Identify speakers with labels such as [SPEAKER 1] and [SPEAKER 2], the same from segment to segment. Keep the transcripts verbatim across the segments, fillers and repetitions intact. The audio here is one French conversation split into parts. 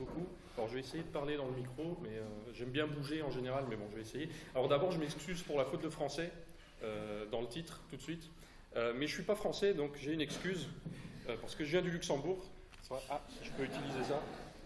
[SPEAKER 1] Beaucoup. Alors je vais essayer de parler dans le micro, mais euh, j'aime bien bouger en général, mais bon, je vais essayer. Alors d'abord, je m'excuse pour la faute de français euh, dans le titre, tout de suite. Euh, mais je ne suis pas français, donc j'ai une excuse, euh, parce que je viens du Luxembourg. Ah, si je peux utiliser ça.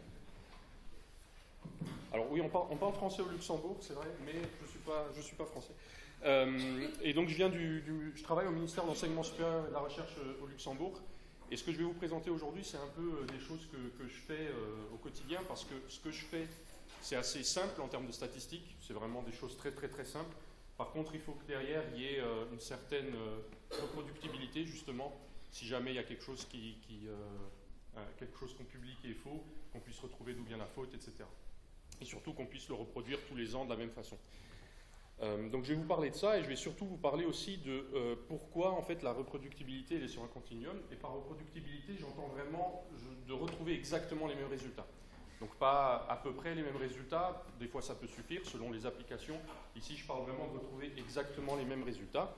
[SPEAKER 1] Alors oui, on parle, on parle français au Luxembourg, c'est vrai, mais je ne suis pas, je suis pas français. Euh, et donc je viens du, du, je travaille au ministère de l'Enseignement supérieur et de la Recherche euh, au Luxembourg. Et ce que je vais vous présenter aujourd'hui, c'est un peu euh, des choses que, que je fais euh, au quotidien, parce que ce que je fais, c'est assez simple en termes de statistiques. C'est vraiment des choses très très très simples. Par contre, il faut que derrière, il y ait euh, une certaine euh, reproductibilité, justement, si jamais il y a quelque chose qui, qui euh, quelque chose qu'on publie qui est faux, qu'on puisse retrouver d'où vient la faute, et cetera. Et surtout qu'on puisse le reproduire tous les ans de la même façon. Euh, donc je vais vous parler de ça et je vais surtout vous parler aussi de euh, pourquoi en fait la reproductibilité elle est sur un continuum. Et par reproductibilité, j'entends vraiment je, de retrouver exactement les mêmes résultats. Donc pas à peu près les mêmes résultats, des fois ça peut suffire selon les applications. Ici je parle vraiment de retrouver exactement les mêmes résultats.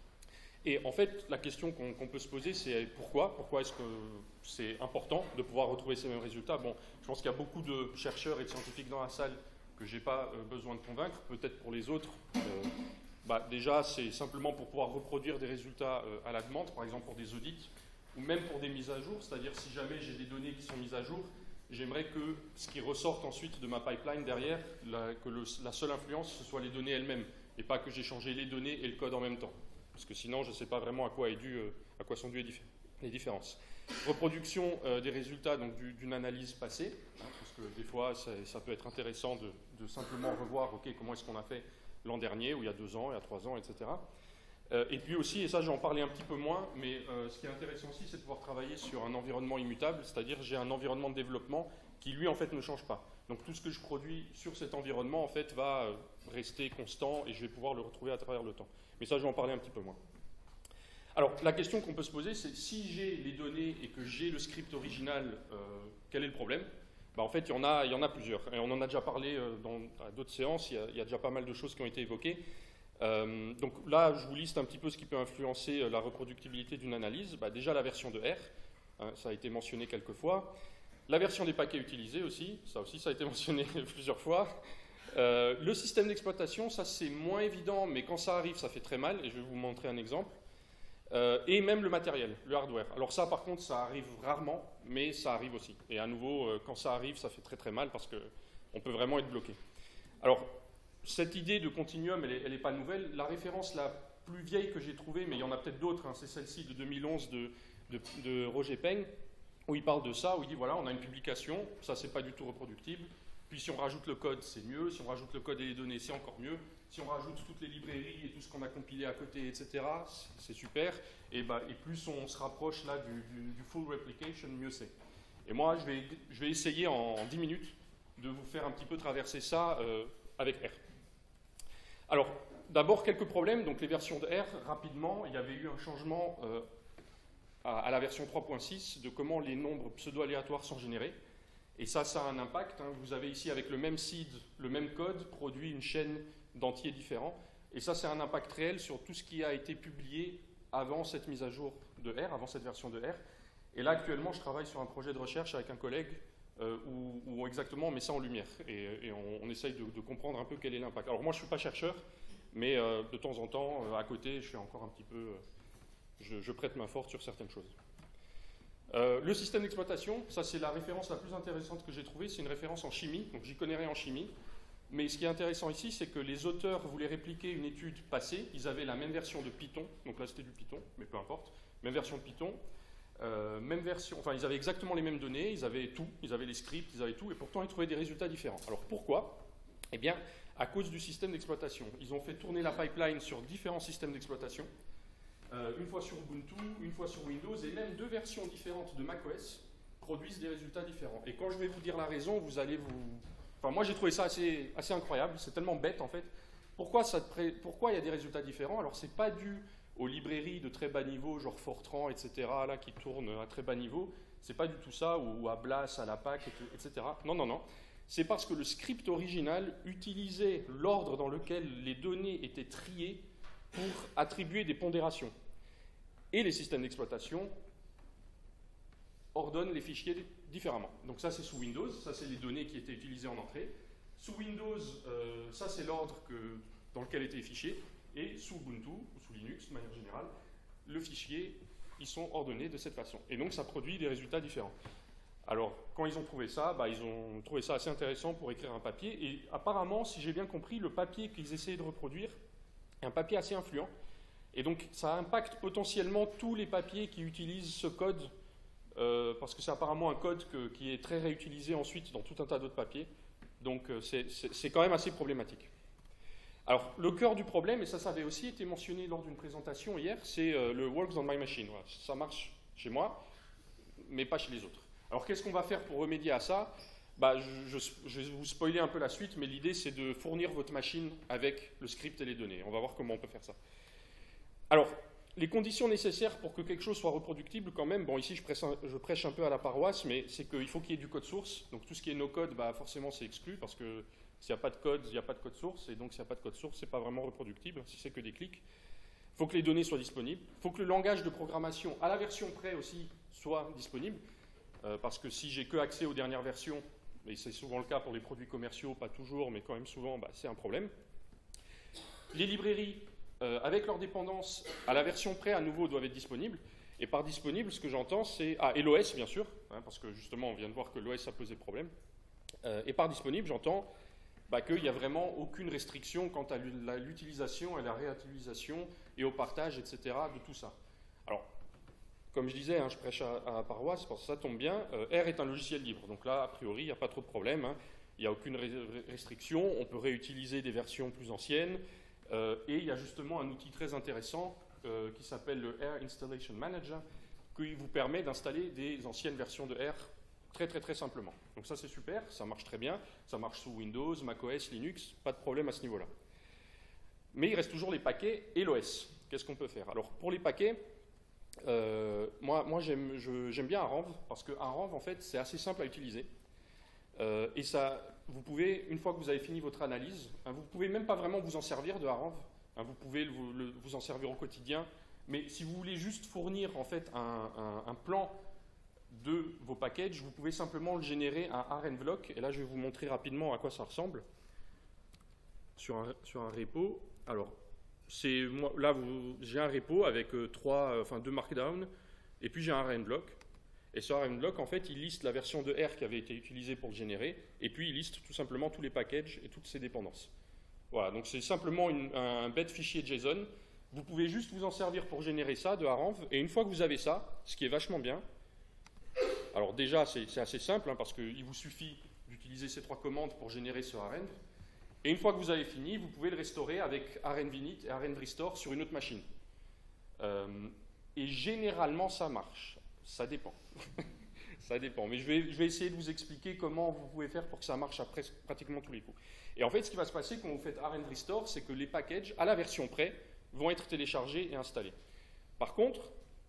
[SPEAKER 1] Et en fait, la question qu'on qu'on peut se poser, c'est pourquoi Pourquoi est-ce que c'est important de pouvoir retrouver ces mêmes résultats? Bon, je pense qu'il y a beaucoup de chercheurs et de scientifiques dans la salle que je n'ai pas euh, besoin de convaincre. Peut-être pour les autres, euh, bah, déjà, c'est simplement pour pouvoir reproduire des résultats euh, à la demande, par exemple pour des audits, ou même pour des mises à jour. C'est-à-dire, si jamais j'ai des données qui sont mises à jour, j'aimerais que ce qui ressorte ensuite de ma pipeline derrière, la, que le, la seule influence, ce soit les données elles-mêmes, et pas que j'ai changé les données et le code en même temps. Parce que sinon, je ne sais pas vraiment à quoi, est dû, euh, à quoi sont dues les différences. Reproduction euh, des résultats d'une analyse passée, hein, parce que des fois, ça, ça peut être intéressant de, de simplement revoir okay, comment est-ce qu'on a fait l'an dernier, ou il y a deux ans, il y a trois ans, et cetera. Euh, et puis aussi, et ça j'en parlais un petit peu moins, mais euh, ce qui est intéressant aussi, c'est de pouvoir travailler sur un environnement immutable, c'est-à-dire j'ai un environnement de développement qui, lui, en fait, ne change pas. Donc tout ce que je produis sur cet environnement, en fait, va euh, rester constant et je vais pouvoir le retrouver à travers le temps. Mais ça, je vais en parler un petit peu moins. Alors, la question qu'on peut se poser, c'est si j'ai les données et que j'ai le script original, euh, quel est le problème? Bah, en fait, il y en a, il y en a plusieurs. Et on en a déjà parlé euh, dans d'autres séances, il y, a, il y a déjà pas mal de choses qui ont été évoquées. Euh, donc là, je vous liste un petit peu ce qui peut influencer euh, la reproductibilité d'une analyse. Bah, déjà, la version de R, hein, ça a été mentionné quelques fois. La version des paquets utilisés aussi, ça aussi, ça a été mentionné plusieurs fois. Euh, le système d'exploitation, ça c'est moins évident, mais quand ça arrive, ça fait très mal, et je vais vous montrer un exemple. Euh, et même le matériel, le hardware. Alors ça, par contre, ça arrive rarement, mais ça arrive aussi. Et à nouveau, euh, quand ça arrive, ça fait très très mal, parce qu'on peut vraiment être bloqué. Alors, cette idée de continuum, elle n'est pas nouvelle. La référence la plus vieille que j'ai trouvée, mais il y en a peut-être d'autres, hein, c'est celle-ci de deux mille onze de, de, de Roger Peng, où il parle de ça, où il dit, voilà, on a une publication, ça c'est pas du tout reproductible, puis si on rajoute le code, c'est mieux, si on rajoute le code et les données, c'est encore mieux, si on rajoute toutes les librairies et tout ce qu'on a compilé à côté, et cetera, c'est super, et, bah, et plus on se rapproche là du, du, du full replication, mieux c'est. Et moi, je vais, je vais essayer en, en dix minutes de vous faire un petit peu traverser ça euh, avec R. Alors, d'abord, quelques problèmes. Donc, les versions de R, rapidement, il y avait eu un changement euh, à, à la version trois point six de comment les nombres pseudo-aléatoires sont générés. Et ça, ça a un impact. Hein. Vous avez ici, avec le même seed, le même code, produit une chaîne d'entiers différents. Et ça, c'est un impact réel sur tout ce qui a été publié avant cette mise à jour de R, avant cette version de R. Et là, actuellement, je travaille sur un projet de recherche avec un collègue euh, où, où exactement on met ça en lumière. Et, et on, on essaye de, de comprendre un peu quel est l'impact. Alors moi, je ne suis pas chercheur, mais euh, de temps en temps, euh, à côté, je suis encore un petit peu... Euh, je, je prête main forte sur certaines choses. Euh, le système d'exploitation, ça c'est la référence la plus intéressante que j'ai trouvée, c'est une référence en chimie, donc j'y connais rien en chimie, mais ce qui est intéressant ici, c'est que les auteurs voulaient répliquer une étude passée, ils avaient la même version de Python, donc là c'était du Python, mais peu importe, même version de Python, euh, même version, enfin ils avaient exactement les mêmes données, ils avaient tout, ils avaient les scripts, ils avaient tout, et pourtant ils trouvaient des résultats différents. Alors pourquoi? Eh bien, à cause du système d'exploitation. Ils ont fait tourner la pipeline sur différents systèmes d'exploitation, Euh, une fois sur Ubuntu, une fois sur Windows, et même deux versions différentes de macOS produisent des résultats différents. Et quand je vais vous dire la raison, vous allez vous... Enfin, moi, j'ai trouvé ça assez, assez incroyable, c'est tellement bête, en fait. Pourquoi, ça pré... Pourquoi il y a des résultats différents? Alors, c'est pas dû aux librairies de très bas niveau, genre Fortran, et cetera, là, qui tournent à très bas niveau. C'est pas du tout ça, ou à Blas, à la P A C, et cetera. Non, non, non. C'est parce que le script original utilisait l'ordre dans lequel les données étaient triées pour attribuer des pondérations. Et les systèmes d'exploitation ordonne les fichiers différemment. Donc ça, c'est sous Windows, ça, c'est les données qui étaient utilisées en entrée. Sous Windows, euh, ça, c'est l'ordre dans lequel étaient les fichiers. Et sous Ubuntu, ou sous Linux, de manière générale, le fichier, ils sont ordonnés de cette façon. Et donc, ça produit des résultats différents. Alors, quand ils ont trouvé ça, bah, ils ont trouvé ça assez intéressant pour écrire un papier. Et apparemment, si j'ai bien compris, le papier qu'ils essayaient de reproduire est un papier assez influent. Et donc, ça impacte potentiellement tous les papiers qui utilisent ce code, euh, parce que c'est apparemment un code que, qui est très réutilisé ensuite dans tout un tas d'autres papiers. Donc, euh, c'est quand même assez problématique. Alors, le cœur du problème, et ça, ça avait aussi été mentionné lors d'une présentation hier, c'est euh, le Works on my machine. Voilà, ça marche chez moi, mais pas chez les autres. Alors, qu'est-ce qu'on va faire pour remédier à ça? Bah, je, je, je vais vous spoiler un peu la suite, mais l'idée, c'est de fournir votre machine avec le script et les données. On va voir comment on peut faire ça. Alors, les conditions nécessaires pour que quelque chose soit reproductible, quand même, bon, ici, je prêche un, je prêche un peu à la paroisse, mais c'est qu'il faut qu'il y ait du code source. Donc, tout ce qui est no-code, bah, forcément, c'est exclu, parce que s'il n'y a pas de code, il n'y a pas de code source, et donc s'il n'y a pas de code source, ce n'est pas vraiment reproductible, si c'est que des clics. Il faut que les données soient disponibles. Il faut que le langage de programmation, à la version près aussi, soit disponible, euh, parce que si j'ai que accès aux dernières versions, et c'est souvent le cas pour les produits commerciaux, pas toujours, mais quand même souvent, bah, c'est un problème. Les librairies, euh, avec leurs dépendances, à la version près, à nouveau, doivent être disponibles. Et par disponible, ce que j'entends, c'est... Ah, et l'O S, bien sûr, hein, parce que justement, on vient de voir que l'O S a posé problème. Euh, et par disponible, j'entends... Bah, qu'il n'y a vraiment aucune restriction quant à l'utilisation, à la réutilisation et au partage, et cetera de tout ça. Alors, comme je disais, hein, je prêche à, à la paroisse, parce que ça tombe bien, euh, R est un logiciel libre, donc là, a priori, il n'y a pas trop de problème, hein. Il n'y a aucune restriction, on peut réutiliser des versions plus anciennes, euh, et il y a justement un outil très intéressant euh, qui s'appelle le R Installation Manager, qui vous permet d'installer des anciennes versions de R très très très simplement. Donc ça c'est super, ça marche très bien, ça marche sous Windows, macOS, Linux, pas de problème à ce niveau-là. Mais il reste toujours les paquets et l'O S. Qu'est-ce qu'on peut faire? Alors pour les paquets, euh, moi, moi j'aime bien Aranv, parce que Aranv en fait c'est assez simple à utiliser. Euh, et ça, vous pouvez, une fois que vous avez fini votre analyse, hein, vous ne pouvez même pas vraiment vous en servir de Aranv, hein, vous pouvez le, le, vous en servir au quotidien, mais si vous voulez juste fournir en fait un, un, un plan de vos packages, vous pouvez simplement le générer à Rnvloc, et là je vais vous montrer rapidement à quoi ça ressemble sur un, sur un repo. Alors, moi, là j'ai un repo avec euh, trois, euh, enfin, deux markdown, et puis j'ai un Rnvloc, et ce Rnvloc en fait il liste la version de R qui avait été utilisée pour le générer, et puis il liste tout simplement tous les packages et toutes ses dépendances. Voilà, donc c'est simplement une, un bête fichier JSON. Vous pouvez juste vous en servir pour générer ça de Aranv, et une fois que vous avez ça, ce qui est vachement bien, alors déjà, c'est assez simple, hein, parce qu'il vous suffit d'utiliser ces trois commandes pour générer ce Arenv. Et une fois que vous avez fini, vous pouvez le restaurer avec Arenvinit et Arenvrestore sur une autre machine. Euh, et généralement, ça marche. Ça dépend. Ça dépend. Mais je vais, je vais essayer de vous expliquer comment vous pouvez faire pour que ça marche à presque, pratiquement tous les coups. Et en fait, ce qui va se passer quand vous faites Arenvrestore, c'est que les packages, à la version près, vont être téléchargés et installés. Par contre,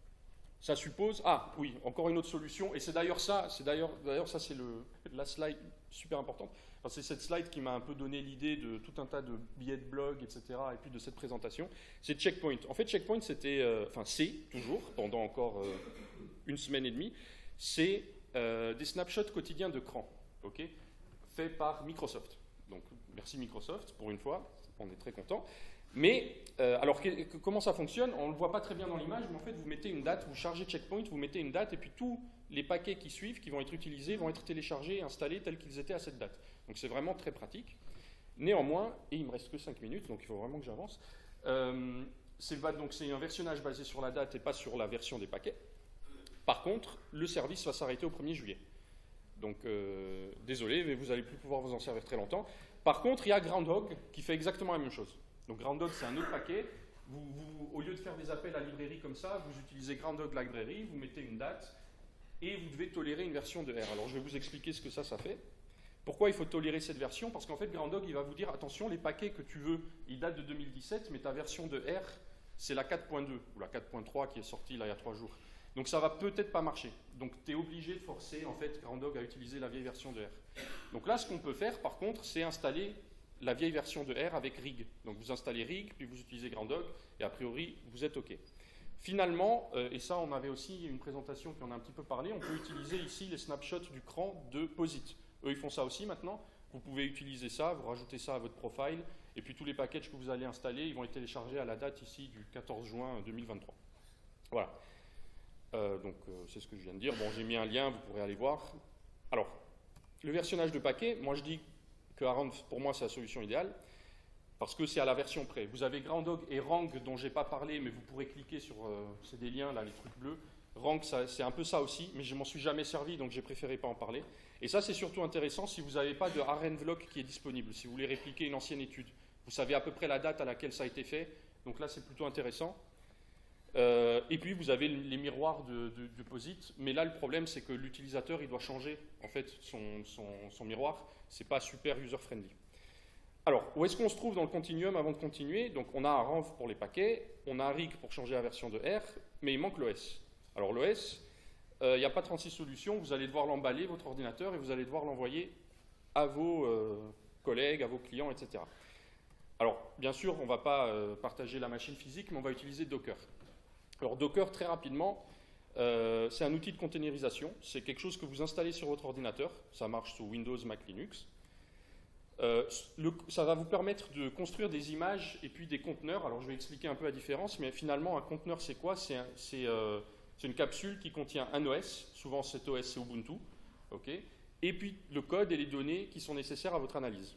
[SPEAKER 1] ça suppose... Ah, oui, encore une autre solution. Et c'est d'ailleurs ça, c'est d'ailleurs ça, c'est la slide super importante. Enfin, c'est cette slide qui m'a un peu donné l'idée de tout un tas de billets de blog, et cetera, et puis de cette présentation. C'est Checkpoint. En fait, Checkpoint, c'était... Euh, enfin, c'est, toujours, pendant encore euh, une semaine et demie, c'est euh, des snapshots quotidiens de cran, ok, faits par Microsoft. Donc, merci Microsoft, pour une fois, on est très content. Mais, euh, alors, que, que, comment ça fonctionne? On ne le voit pas très bien dans l'image, mais en fait, vous mettez une date, vous chargez Checkpoint, vous mettez une date, et puis tous les paquets qui suivent, qui vont être utilisés, vont être téléchargés et installés tels qu'ils étaient à cette date. Donc, c'est vraiment très pratique. Néanmoins, et il me reste que cinq minutes, donc il faut vraiment que j'avance, euh, c'est un versionnage basé sur la date et pas sur la version des paquets. Par contre, le service va s'arrêter au premier juillet. Donc, euh, désolé, mais vous n'allez plus pouvoir vous en servir très longtemps. Par contre, il y a Groundhog qui fait exactement la même chose. Donc Groundhog, c'est un autre paquet. Vous, vous, au lieu de faire des appels à librairie comme ça, vous utilisez Groundhog Library, vous mettez une date, et vous devez tolérer une version de R. Alors je vais vous expliquer ce que ça, ça fait. Pourquoi il faut tolérer cette version? Parce qu'en fait, Groundhog, il va vous dire, attention, les paquets que tu veux, ils datent de deux mille dix-sept, mais ta version de R, c'est la quatre point deux, ou la quatre point trois qui est sortie là il y a trois jours. Donc ça va peut-être pas marcher. Donc tu es obligé de forcer en fait Groundhog à utiliser la vieille version de R. Donc là, ce qu'on peut faire, par contre, c'est installer la vieille version de R avec Rig. Donc vous installez Rig, puis vous utilisez Groundhog, et a priori, vous êtes OK. Finalement, euh, et ça on avait aussi une présentation qui en a un petit peu parlé, on peut utiliser ici les snapshots du cran de Posit. Eux ils font ça aussi maintenant, vous pouvez utiliser ça, vous rajoutez ça à votre profile, et puis tous les packages que vous allez installer, ils vont être téléchargés à la date ici du quatorze juin deux mille vingt-trois. Voilà, euh, donc euh, c'est ce que je viens de dire. Bon, j'ai mis un lien, vous pourrez aller voir. Alors, le versionnage de paquets, moi je dis que Around, pour moi c'est la solution idéale, parce que c'est à la version près. Vous avez Groundhog et Rang dont je n'ai pas parlé, mais vous pourrez cliquer sur, euh, c'est des liens là, les trucs bleus. Rang, c'est un peu ça aussi, mais je m'en suis jamais servi, donc j'ai préféré pas en parler. Et ça, c'est surtout intéressant si vous n'avez pas de RNVloc qui est disponible, si vous voulez répliquer une ancienne étude. Vous savez à peu près la date à laquelle ça a été fait, donc là, c'est plutôt intéressant. Euh, et puis, vous avez les miroirs de, de, de Posit, mais là, le problème, c'est que l'utilisateur, il doit changer, en fait, son, son, son miroir. C'est pas super user-friendly. Alors, où est-ce qu'on se trouve dans le continuum avant de continuer? Donc, on a un renv pour les paquets, on a un rig pour changer la version de R, mais il manque l'O S. Alors, l'O S, il euh, n'y a pas trente-six solutions, vous allez devoir l'emballer, votre ordinateur, et vous allez devoir l'envoyer à vos euh, collègues, à vos clients, et cetera. Alors, bien sûr, on ne va pas euh, partager la machine physique, mais on va utiliser Docker. Alors, Docker, très rapidement, euh, c'est un outil de containerisation. C'est quelque chose que vous installez sur votre ordinateur. Ça marche sous Windows, Mac, Linux. Euh, le, ça va vous permettre de construire des images et puis des conteneurs. Alors, je vais expliquer un peu la différence, mais finalement, un conteneur, c'est quoi? C'est euh, une capsule qui contient un O S. Souvent, cet O S, c'est Ubuntu. Okay, et puis, le code et les données qui sont nécessaires à votre analyse.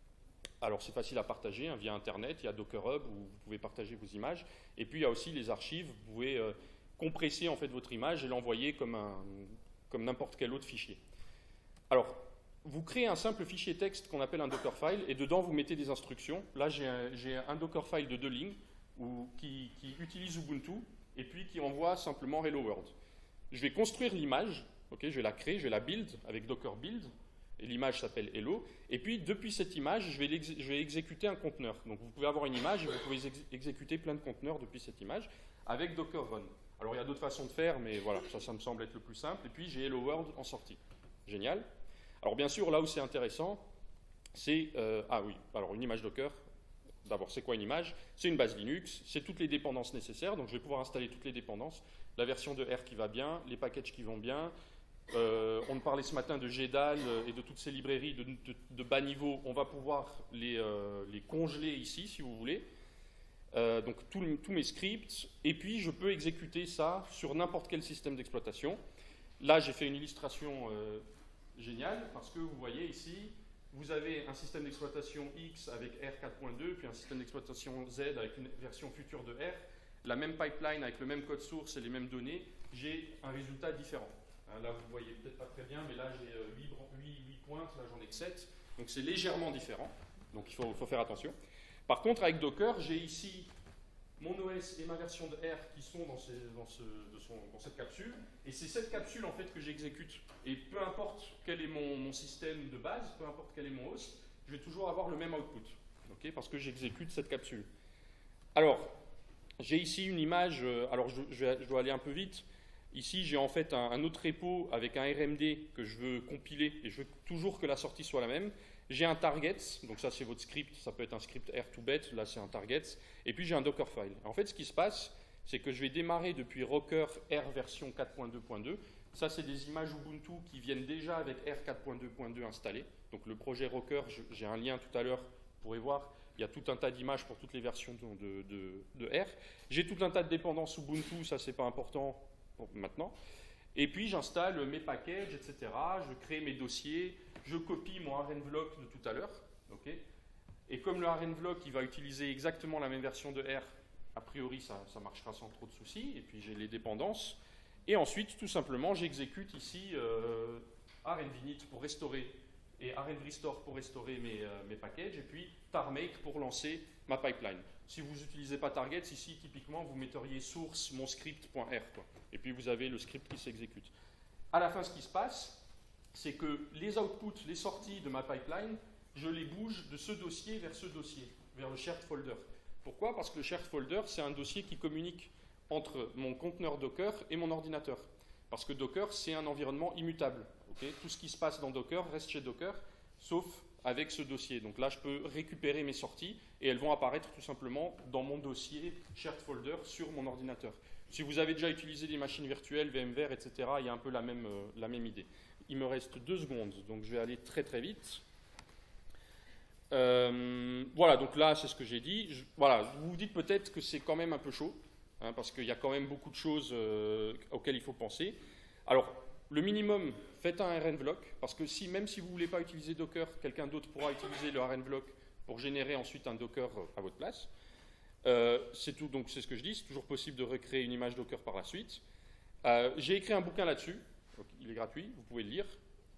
[SPEAKER 1] Alors, c'est facile à partager hein, via Internet. Il y a Docker Hub où vous pouvez partager vos images. Et puis, il y a aussi les archives. Vous pouvez euh, compresser en fait, votre image et l'envoyer comme, un, comme n'importe quel autre fichier. Alors, vous créez un simple fichier texte qu'on appelle un Dockerfile et dedans, vous mettez des instructions. Là, j'ai un, un Dockerfile de deux lignes où, qui, qui utilise Ubuntu et puis qui envoie simplement Hello World. Je vais construire l'image. Okay, je vais la créer, je vais la build avec Docker build. Et l'image s'appelle Hello. Et puis, depuis cette image, je vais, je vais exécuter un conteneur. Donc, vous pouvez avoir une image et vous pouvez ex exécuter plein de conteneurs depuis cette image avec Docker Run. Alors, il y a d'autres façons de faire, mais voilà, ça, ça me semble être le plus simple. Et puis, j'ai Hello World en sortie. Génial. Alors, bien sûr, là où c'est intéressant, c'est... Euh, ah oui, alors une image Docker. D'abord, c'est quoi une image? C'est une base Linux, c'est toutes les dépendances nécessaires. Donc, je vais pouvoir installer toutes les dépendances. La version de R qui va bien, les packages qui vont bien. Euh, on parlait ce matin de G D A L et de toutes ces librairies de, de, de bas niveau. On va pouvoir les, euh, les congeler ici, si vous voulez. Euh, donc, tous mes scripts. Et puis, je peux exécuter ça sur n'importe quel système d'exploitation. Là, j'ai fait une illustration euh, géniale parce que vous voyez ici, vous avez un système d'exploitation X avec R quatre point deux, puis un système d'exploitation Z avec une version future de R. La même pipeline avec le même code source et les mêmes données. J'ai un résultat différent. Là, vous ne voyez peut-être pas très bien, mais là, j'ai huit pointes, là, j'en ai que sept. Donc, c'est légèrement différent. Donc, il faut, faut faire attention. Par contre, avec Docker, j'ai ici mon O S et ma version de R qui sont dans, ces, dans, ce, de son, dans cette capsule. Et c'est cette capsule, en fait, que j'exécute. Et peu importe quel est mon, mon système de base, peu importe quel est mon host, je vais toujours avoir le même output. Okay, parce que j'exécute cette capsule. Alors, j'ai ici une image. Alors, je, je, je dois aller un peu vite. Ici, j'ai en fait un, un autre repo avec un R M D que je veux compiler et je veux toujours que la sortie soit la même. J'ai un target, donc ça c'est votre script, ça peut être un script R deux bet, là c'est un target. Et puis j'ai un Dockerfile. En fait, ce qui se passe, c'est que je vais démarrer depuis Rocker R version quatre point deux point deux. Ça, c'est des images Ubuntu qui viennent déjà avec R quatre point deux point deux installées. Donc le projet Rocker, j'ai un lien tout à l'heure, vous pourrez voir. Il y a tout un tas d'images pour toutes les versions de, de, de R. J'ai tout un tas de dépendances Ubuntu, ça c'est pas important maintenant. Et puis j'installe mes packages, et cetera. Je crée mes dossiers, je copie mon RNVloc de tout à l'heure. Okay, et comme le RNVloc il va utiliser exactement la même version de R, a priori ça, ça marchera sans trop de soucis. Et puis j'ai les dépendances. Et ensuite, tout simplement, j'exécute ici euh, rnvinit pour restaurer et rnrestore pour restaurer mes, euh, mes packages. Et puis tarmake pour lancer ma pipeline. Si vous n'utilisez pas targets, ici, typiquement, vous metteriez source mon script.r. Et puis, vous avez le script qui s'exécute. À la fin, ce qui se passe, c'est que les outputs, les sorties de ma pipeline, je les bouge de ce dossier vers ce dossier, vers le shared folder. Pourquoi? Parce que le shared folder, c'est un dossier qui communique entre mon conteneur Docker et mon ordinateur. Parce que Docker, c'est un environnement immutable. Okay, tout ce qui se passe dans Docker reste chez Docker, sauf avec ce dossier. Donc là, je peux récupérer mes sorties et elles vont apparaître tout simplement dans mon dossier shared folder sur mon ordinateur. Si vous avez déjà utilisé des machines virtuelles, VMware, et cetera, il y a un peu la même, euh, la même idée. Il me reste deux secondes, donc je vais aller très très vite. Euh, voilà, donc là, c'est ce que j'ai dit. Je, voilà, vous vous dites peut-être que c'est quand même un peu chaud, hein, parce qu'il y a quand même beaucoup de choses euh, auxquelles il faut penser. Alors, le minimum, faites un R N Vloc, parce que si, même si vous ne voulez pas utiliser Docker, quelqu'un d'autre pourra utiliser le R N Vloc pour générer ensuite un Docker à votre place. Euh, c'est tout, donc c'est ce que je dis, c'est toujours possible de recréer une image Docker par la suite. Euh, j'ai écrit un bouquin là-dessus, il est gratuit, vous pouvez le lire.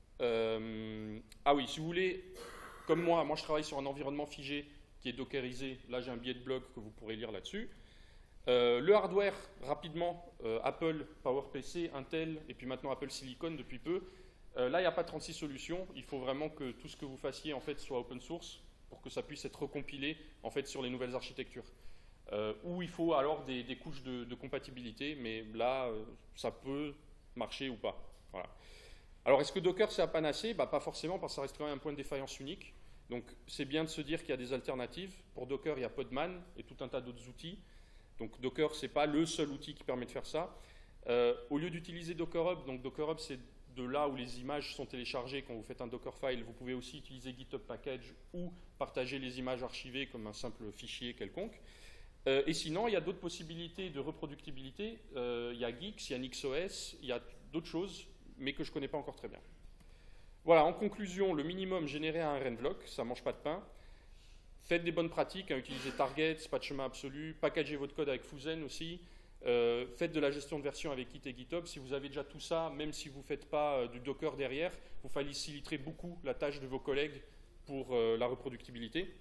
[SPEAKER 1] Euh, ah oui, si vous voulez, comme moi, moi je travaille sur un environnement figé qui est dockerisé, là j'ai un billet de blog que vous pourrez lire là-dessus. Euh, le hardware, rapidement, euh, Apple, PowerPC, Intel, et puis maintenant Apple Silicon depuis peu. Euh, là, il n'y a pas trente-six solutions, il faut vraiment que tout ce que vous fassiez en fait soit open source pour que ça puisse être recompilé en fait sur les nouvelles architectures. Euh, ou il faut alors des, des couches de, de compatibilité, mais là, euh, ça peut marcher ou pas. Voilà. Alors, est-ce que Docker, c'est à panacée? Bah, pas forcément, parce que ça reste quand même un point de défaillance unique. Donc, c'est bien de se dire qu'il y a des alternatives. Pour Docker, il y a Podman et tout un tas d'autres outils. Donc, Docker, ce n'est pas le seul outil qui permet de faire ça. Euh, au lieu d'utiliser Docker Hub, donc Docker Hub, c'est de là où les images sont téléchargées quand vous faites un Dockerfile, vous pouvez aussi utiliser GitHub Package ou partager les images archivées comme un simple fichier quelconque. Euh, et sinon, il y a d'autres possibilités de reproductibilité. Euh, il y a Geeks, il y a NixOS, il y a d'autres choses, mais que je ne connais pas encore très bien. Voilà, en conclusion, le minimum, générer un R N Vloc, ça ne mange pas de pain. Faites des bonnes pratiques, hein, utilisez Target, pas de chemin absolu, packagez votre code avec Fuzen aussi. Euh, faites de la gestion de version avec Git et GitHub. Si vous avez déjà tout ça, même si vous ne faites pas euh, du Docker derrière, vous faciliterez beaucoup la tâche de vos collègues pour euh, la reproductibilité.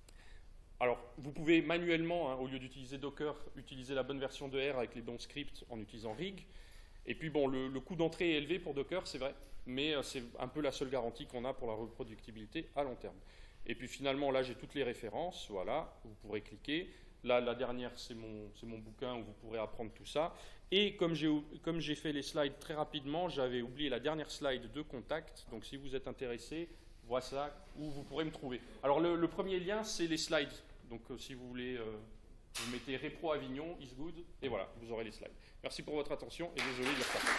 [SPEAKER 1] Alors, vous pouvez manuellement, hein, au lieu d'utiliser Docker, utiliser la bonne version de R avec les bons scripts en utilisant Rig. Et puis, bon, le, le coût d'entrée est élevé pour Docker, c'est vrai, mais euh, c'est un peu la seule garantie qu'on a pour la reproductibilité à long terme. Et puis, finalement, là, j'ai toutes les références, voilà, vous pourrez cliquer. Là, la dernière, c'est mon, c'est mon bouquin où vous pourrez apprendre tout ça. Et comme j'ai, comme j'ai fait les slides très rapidement, j'avais oublié la dernière slide de contact. Donc, si vous êtes intéressé, voilà ça, où vous pourrez me trouver. Alors, le, le premier lien, c'est les slides. Donc, euh, si vous voulez, euh, vous mettez Repro Avignon, is good, et voilà, vous aurez les slides. Merci pour votre attention, et désolé du retard.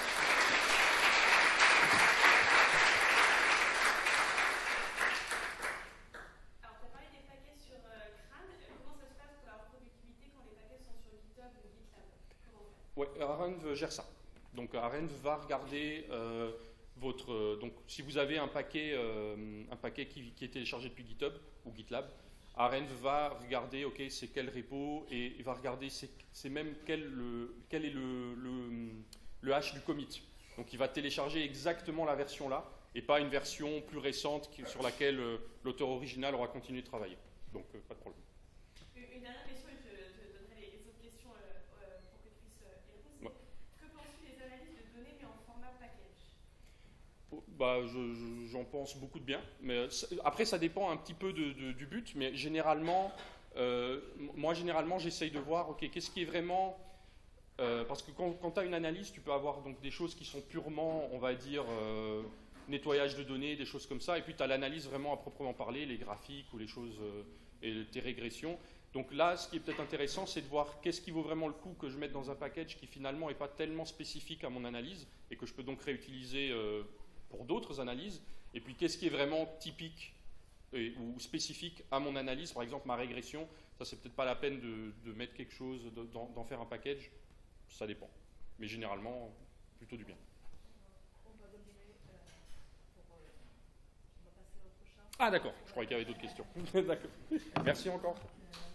[SPEAKER 2] Alors, tu as parlé des paquets sur euh, Crâne. Comment ça se passe pour la reproductibilité quand les paquets sont sur GitHub ou GitLab? Comment on fait?
[SPEAKER 1] Oui, Arenv gère ça. Donc, Arenv va regarder euh, votre... Euh, donc, si vous avez un paquet, euh, un paquet qui, qui est téléchargé depuis GitHub ou GitLab, Arenv va regarder, ok, c'est quel repo, et il va regarder, c'est même quel, le, quel est le, le, le hash du commit. Donc il va télécharger exactement la version là, et pas une version plus récente qui, sur laquelle euh, l'auteur original aura continué de travailler. Donc euh, pas de problème.
[SPEAKER 2] Une dernière question, et je te donnerai les, les autres questions euh, euh, pour que tu puisses euh, y répondre. Ouais. Que penses-tu des analyses de données mais en format package?
[SPEAKER 1] Bah, j'en pense beaucoup de bien. Mais après, ça dépend un petit peu de, de, du but, mais généralement, euh, moi, généralement, j'essaye de voir, ok, qu'est-ce qui est vraiment... Euh, parce que quand, quand tu as une analyse, tu peux avoir donc, des choses qui sont purement, on va dire, euh, nettoyage de données, des choses comme ça, et puis tu as l'analyse vraiment à proprement parler, les graphiques ou les choses, euh, et tes régressions. Donc là, ce qui est peut-être intéressant, c'est de voir qu'est-ce qui vaut vraiment le coup que je mette dans un package qui finalement n'est pas tellement spécifique à mon analyse, et que je peux donc réutiliser... Euh, pour d'autres analyses, et puis qu'est-ce qui est vraiment typique et, ou spécifique à mon analyse, par exemple ma régression, ça c'est peut-être pas la peine de, de mettre quelque chose, d'en faire un package, ça dépend, mais généralement plutôt du bien.
[SPEAKER 2] On va continuer pour, on va passer au prochain.
[SPEAKER 1] Ah d'accord, je croyais qu'il y avait d'autres questions. D'accord. Merci encore.